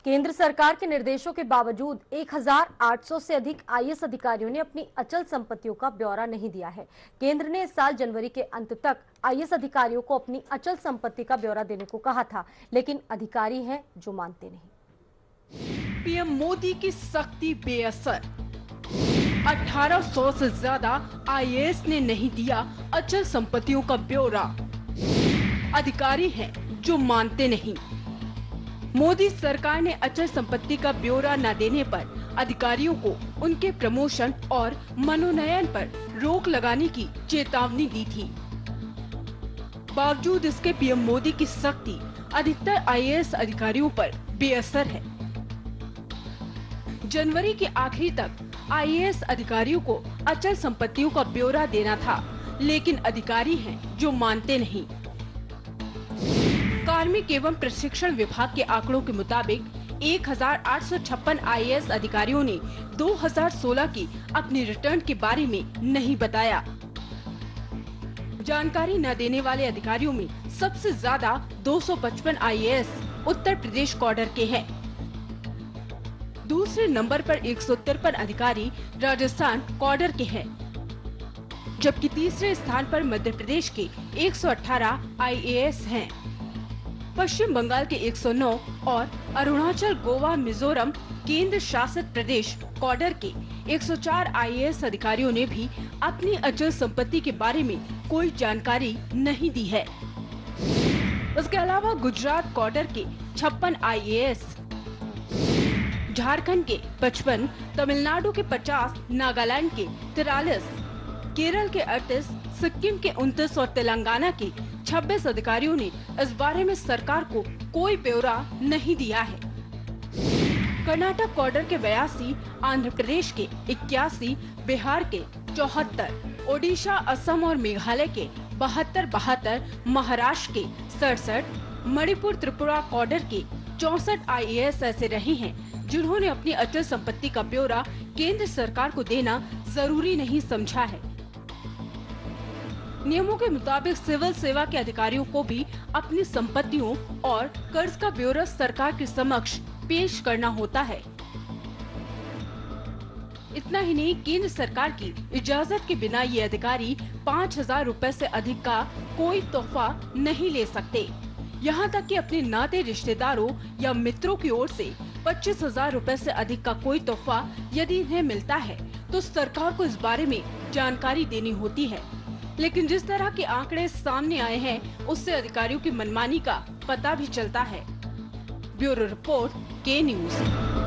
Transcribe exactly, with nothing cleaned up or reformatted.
केंद्र सरकार के निर्देशों के बावजूद एक हज़ार आठ सौ से अधिक आई ए एस अधिकारियों ने अपनी अचल संपत्तियों का ब्यौरा नहीं दिया है। केंद्र ने इस साल जनवरी के अंत तक आई ए एस अधिकारियों को अपनी अचल संपत्ति का ब्यौरा देने को कहा था, लेकिन अधिकारी हैं जो मानते नहीं। पी एम मोदी की सख्ती बेअसर। अठारह सौ से ज्यादा आई ए एस ने नहीं दिया अचल संपत्तियों का ब्यौरा। अधिकारी हैं जो मानते नहीं। मोदी सरकार ने अचल संपत्ति का ब्यौरा न देने पर अधिकारियों को उनके प्रमोशन और मनोनयन पर रोक लगाने की चेतावनी दी थी। बावजूद इसके पी एम मोदी की सख्ती अधिकतर आई ए एस अधिकारियों पर बेअसर है। जनवरी के आखिरी तक आई ए एस अधिकारियों को अचल संपत्तियों का ब्यौरा देना था, लेकिन अधिकारी हैं जो मानते नहीं। कार्मिक एवं प्रशिक्षण विभाग के आंकड़ों के मुताबिक एक हज़ार आठ सौ छप्पन आई ए एस अधिकारियों ने दो हज़ार सोलह की अपनी रिटर्न के बारे में नहीं बताया। जानकारी न देने वाले अधिकारियों में सबसे ज्यादा दो सौ पचपन आई A S Uttar Pradesh cadre के हैं। दूसरे नंबर पर एक सौ तिरपन अधिकारी राजस्थान कॉडर के हैं, जबकि तीसरे स्थान पर मध्य प्रदेश के एक सौ अठारह आई ए एस हैं। पश्चिम बंगाल के एक सौ नौ और अरुणाचल, गोवा, मिजोरम केंद्र शासित प्रदेश कॉडर के एक सौ चार आई ए एस अधिकारियों ने भी अपनी अचल संपत्ति के बारे में कोई जानकारी नहीं दी है। उसके अलावा गुजरात कॉडर के छप्पन आई ए एस, झारखंड के पचपन, तमिलनाडु के पचास, नागालैंड के तिरालीस, केरल के अड़तीस, सिक्किम के उनतीस और तेलंगाना के छब्बीस अधिकारियों ने इस बारे में सरकार को कोई ब्यौरा नहीं दिया है। कर्नाटक कॉडर के बयासी, आंध्र प्रदेश के इक्यासी, बिहार के चौहत्तर, ओडिशा, असम और मेघालय के बहत्तर बहत्तर, महाराष्ट्र के सड़सठ, मणिपुर, त्रिपुरा कॉडर के चौसठ आई ए एस ऐसे रहे हैं जिन्होंने अपनी अचल संपत्ति का ब्यौरा केंद्र सरकार को देना जरूरी नहीं समझा है। नियमों के मुताबिक सिविल सेवा के अधिकारियों को भी अपनी संपत्तियों और कर्ज का ब्यौरा सरकार के समक्ष पेश करना होता है। इतना ही नहीं, केंद्र सरकार की इजाजत के बिना ये अधिकारी पाँच हजार रूपए से अधिक का कोई तोहफा नहीं ले सकते। यहाँ तक कि अपने नाते रिश्तेदारों या मित्रों की ओर से पच्चीस हजार रूपए से अधिक का कोई तोहफा यदि इन्हें मिलता है तो सरकार को इस बारे में जानकारी देनी होती है। लेकिन जिस तरह के आंकड़े सामने आए हैं, उससे अधिकारियों की मनमानी का पता भी चलता है। Bureau report, K news.